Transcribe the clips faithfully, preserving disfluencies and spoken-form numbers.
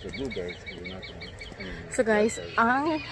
the blueberries. We're not gonna, I mean, so guys, ang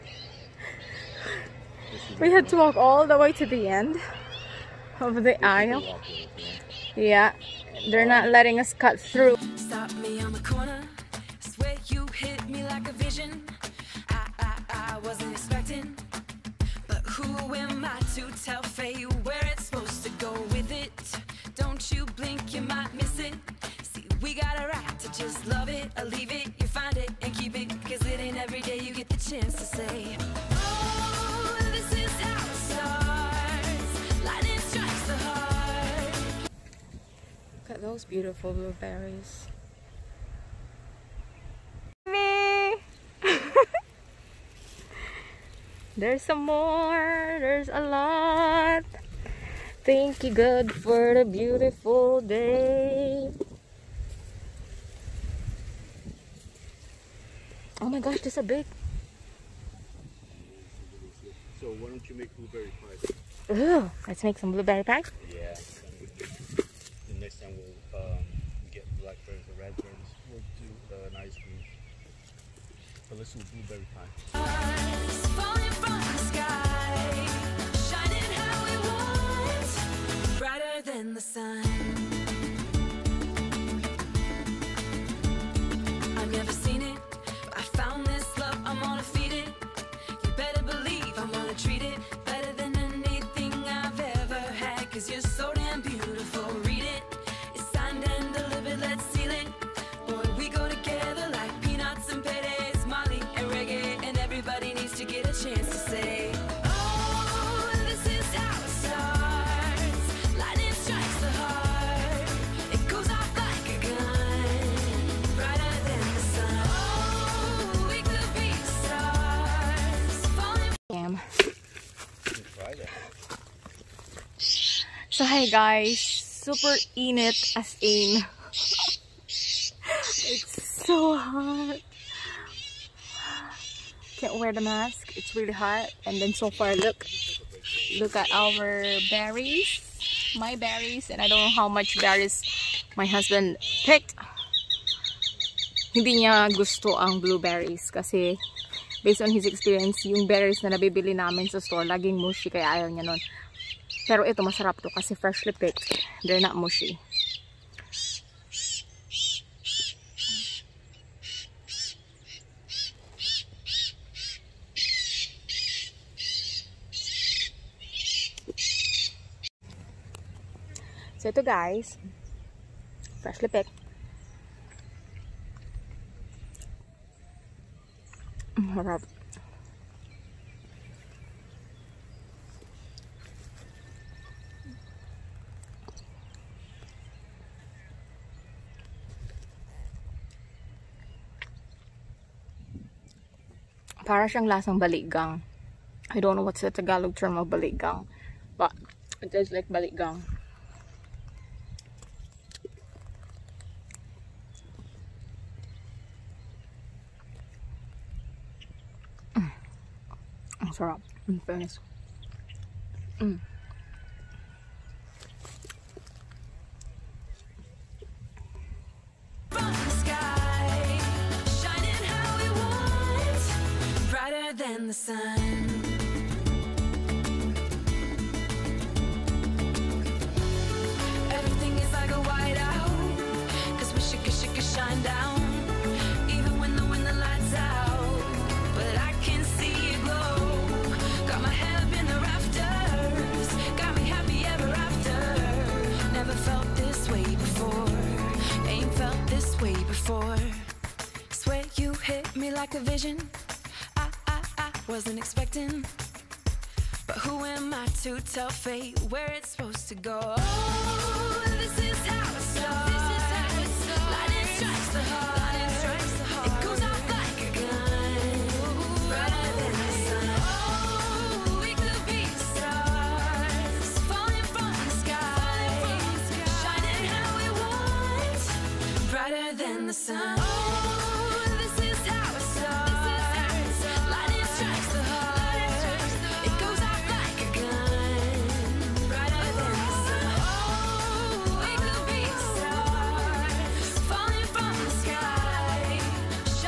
we had to walk all the way to the end of the aisle. Yeah, they're not letting us cut through. Stop me on the corner. Swear you hit me like a vision. I, I, I wasn't expecting. But who am I to tell fate where it's supposed to go with it? Don't you blink, you might miss it. See, we got a right to just love it or leave it. You find it and keep it, cause it ain't every day you get the chance to say, oh, this is how it starts. Lightning strikes the heart. Look at those beautiful blueberries. There's some more. There's a lot. Thank you, God, for the beautiful day. Oh my gosh, this is a big. So why don't you make blueberry pie? Ugh, let's make some blueberry pie. Yeah. The next time we'll um, get blackberries or raspberries. We'll do uh, an ice cream. But let's do blueberry pie. Falling from the sky, shining how we want, brighter than the sun. I've never seen it, but I found this love, I'm gonna feed it. You better believe I'm gonna treat it better than anything I've ever had, cause you're so damn beautiful. Read it, it's signed and delivered, let's seal it. Boy, we go together like peanuts and peres, Molly and reggae, and everybody needs to get a chance to say, oh, this is how it starts. Lightning strikes the heart. It goes off like a gun, brighter than the sun. Oh, we could be stars falling. Damn. Try that. So hi guys, super init as in. It's so hot. Can't wear the mask. It's really hot. And then so far, look, look at our berries, my berries, and I don't know how much berries my husband picked. Hindi niya gusto ang blueberries kasi based on his experience, yung berries na nabibili namin sa store, laging mushy kaya ayaw niya nun. Pero ito masarap to kasi freshly picked. They're not mushy. So ito guys, freshly picked. Harap. Para siyang lasang baligang. I don't know what's the Tagalog term of baligang, but it tastes like baligang. Ang sarap. In fairness. Mm. From the sky, shining how we want, brighter than the sun. Everything is like a whiteout, cause we should, should, should shine down, even when the when the lights out. But I can see it glow. Got my head up in the rafters, got me happy ever after. Never felt this way before, ain't felt this way before. Swear you hit me like a vision. I, I, I wasn't expecting. But who am I to tell fate where it's supposed to go? Oh, this is how it starts. Lightning strikes the heart. It goes off like a gun, brighter than the sun. Oh, we could be stars falling from the sky, shining how we want, brighter than the sun. Oh, this is how it starts. Lightning strikes the heart. It goes off like a gun, brighter than the sun. Oh, we could be stars falling from the sky,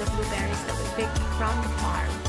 blueberries that we picked from the farm.